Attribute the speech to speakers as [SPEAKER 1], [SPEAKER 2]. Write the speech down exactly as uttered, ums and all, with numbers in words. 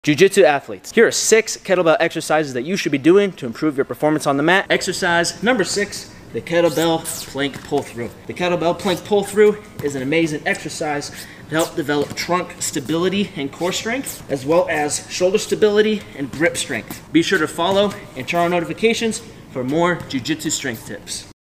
[SPEAKER 1] Jiu Jitsu athletes, here are six kettlebell exercises that you should be doing to improve your performance on the mat. Exercise number six, the kettlebell plank pull through. The kettlebell plank pull through is an amazing exercise to help develop trunk stability and core strength, as well as shoulder stability and grip strength. Be sure to follow and turn on notifications for more jiu jitsu strength tips.